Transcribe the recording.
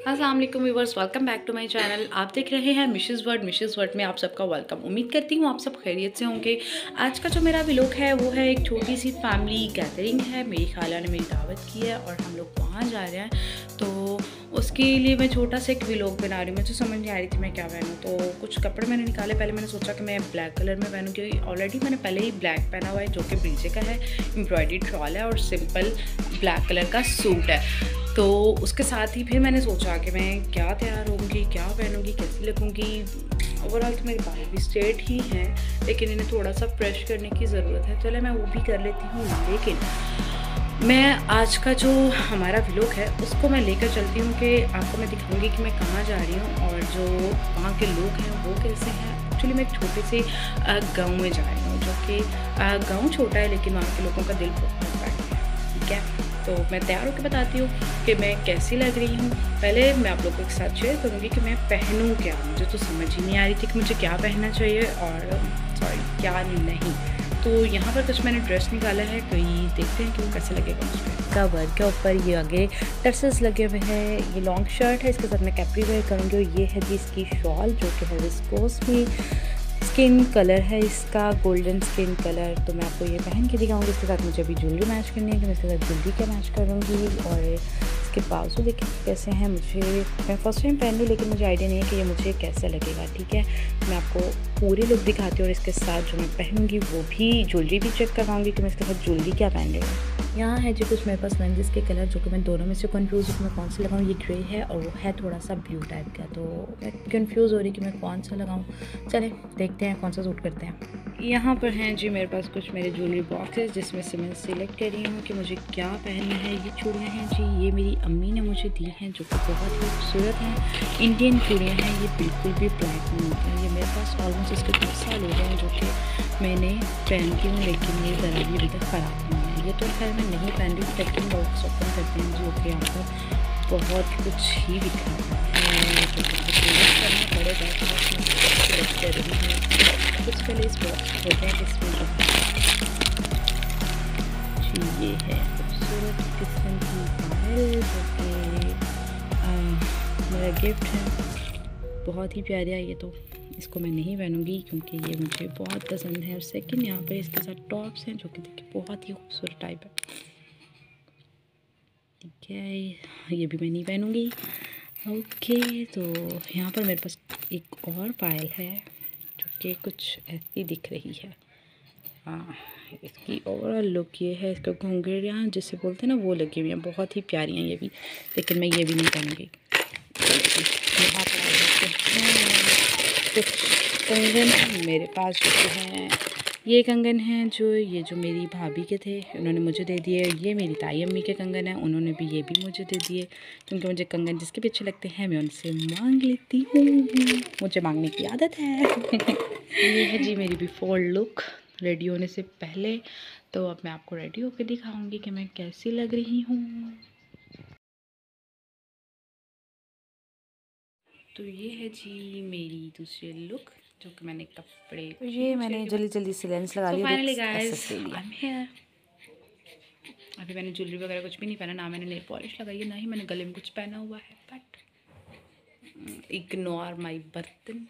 अस्सलाम वालेकुम viewers, welcome back to my channel. आप देख रहे हैं मिशेस वर्ड में आप सबका वेलकम। उम्मीद करती हूँ आप सब खैरियत से होंगे। आज का जो मेरा व्लॉग है वो है एक छोटी सी फैमिली गैदरिंग है। मेरी खाला ने मेरी दावत की है और हम लोग वहाँ जा रहे हैं, तो उसके लिए मैं छोटा सा एक व्लॉग बना रही हूँ। मुझे समझ नहीं आ रही थी मैं क्या पहनूँ, तो कुछ कपड़े मैंने निकाले। पहले मैंने सोचा कि मैं ब्लैक कलर में पहनूँ, क्योंकि ऑलरेडी मैंने पहले ही ब्लैक पहना हुआ है जो कि ब्रीजे का है, एम्ब्रॉयडरी शॉल है और सिंपल ब्लैक कलर का सूट है। तो उसके साथ ही फिर मैंने सोचा कि मैं क्या तैयार होंगी, क्या पहनूंगी, कैसी लगूंगी। ओवरऑल तो मेरे बाल भी स्ट्रेट ही हैं, लेकिन इन्हें थोड़ा सा फ्रेश करने की ज़रूरत है। चले मैं वो भी कर लेती हूँ, लेकिन मैं आज का जो हमारा व्लॉग है उसको मैं लेकर चलती हूँ कि आपको मैं दिखाऊंगी कि मैं कहाँ जा रही हूँ और जो वहाँ के लोग हैं वो कैसे हैं। एक्चुअली मैं एक छोटे से गाँव में जा रही हूँ, जो कि गाँव छोटा है लेकिन वहाँ के लोगों का दिल बहुत बड़ा है। ठीक है, तो मैं तैयार होकर बताती हूँ कि मैं कैसी लग रही हूँ। पहले मैं आप लोगों के साथ शेयर करूँगी कि मैं पहनूँ क्या। मुझे तो समझ ही नहीं आ रही थी कि मुझे क्या पहनना चाहिए और क्या नहीं। तो यहाँ पर कुछ मैंने ड्रेस निकाला है, कोई देखते हैं कि वो कैसे लगेगा मुझ पर। कवर के ऊपर ये आगे टर्सेस लगे हुए हैं। ये लॉन्ग शर्ट है, इसके साथ मैं कैप्री वेयर करूँगी और ये है जी इसकी शॉल, जो कि है विस्कोस में। स्किन कलर है इसका गोल्डन स्किन कलर। तो मैं आपको ये पहन के दिखाऊंगी। इसके साथ मुझे अभी ज्वेलरी मैच करनी है कि मैं इसके साथ ज्वेलरी क्या मैच करूँगी। और इसके बाजू देखें कैसे हैं। मैं फर्स्ट टाइम पहन रही, लेकिन मुझे आइडिया नहीं है कि ये मुझे कैसे लगेगा। ठीक है, मैं आपको पूरी लुक दिखाती हूँ और इसके साथ जो मैं पहनूँगी वो भी ज्वेलरी भी चेक करवाऊँगी कि मैं इसके साथ ज्वेलरी क्या पहन रही हूँ। यहाँ है जी कुछ मेरे पास लेंजेस के कलर, जो कि मैं दोनों में से कंफ्यूज हूँ कि मैं कौन सा लगाऊँ। ये ग्रे है और वो है थोड़ा सा ब्लू टाइप का, तो मैं कंफ्यूज हो रही कि मैं कौन सा लगाऊँ। चले देखते हैं कौन सा सूट करते हैं। यहाँ पर हैं जी मेरे पास कुछ मेरे ज्वेलरी बॉक्सेस, जिसमें से मैं सिलेक्ट कर रही हूँ कि मुझे क्या पहनना है। ये चूड़ियाँ हैं जी, ये मेरी अम्मी ने मुझे दी हैं, जो कि बहुत ही खूबसूरत हैं। इंडियन चूड़ियाँ हैं, ये बिल्कुल भी ब्लैक नहीं होती हैं। ये मेरे पास ऑलमोस्ट इसके 10 साल हो गए हैं जो कि मैंने पहनती हूँ, लेकिन ये ज़रा भी अभी तक ख़राब नहीं है। ये तो खैर मैं नहीं पहन रही, लेकिन बॉक्स ओपन करते हैं जो कि यहाँ पर बहुत कुछ ही दिखा रहा है, जो कि करना पड़ेगा। कर रही है कुछ पहले इस बॉक्स को खोलते हैं जिसमें जी ये है खूबसूरत किस्म की पायल, जो कि मेरा गिफ्ट है। बहुत ही प्यारा है ये, तो इसको मैं नहीं पहनूंगी क्योंकि ये मुझे बहुत पसंद है। और सेकंड यहाँ पर इसके साथ टॉप्स हैं जो कि देखिए बहुत ही खूबसूरत टाइप है। ठीक है, ये भी मैं नहीं पहनूंगी। ओके, तो यहाँ पर मेरे पास एक और पायल है जो कि कुछ ऐसी दिख रही है। हाँ, इसकी ओवरऑल लुक ये है। इसका घुंघरियाँ जिसे बोलते हैं ना, वो लगी हुई हैं, बहुत ही प्यारी हैं ये भी, लेकिन मैं ये भी नहीं पहनूंगी। यहाँ पर कुछ कंगन मेरे पास जो हैं, ये कंगन हैं जो मेरी भाभी के थे, उन्होंने मुझे दे दिए। ये मेरी ताई अम्मी के कंगन हैं, उन्होंने भी ये भी मुझे दे दिए, क्योंकि मुझे कंगन जिसके भी अच्छे लगते हैं मैं उनसे मांग लेती हूँ। मुझे मांगने की आदत है। ये है जी मेरी बिफोर लुक रेडी होने से पहले। तो अब मैं आपको रेडी होकर दिखाऊंगी कि मैं कैसी लग रही हूँ। तो ये है जी मेरी दूसरी लुक, जो कि मैंने कपड़े तो ये मैंने जल्दी से लेंस लगा लिया। Finally guys I am here. अभी मैंने ज्वेलरी वगैरह कुछ भी नहीं पहना, ना मैंने नेल पॉलिश लगाई है, ना ही मैंने गले में कुछ पहना हुआ है। बट इग्नोर माय बर्तन।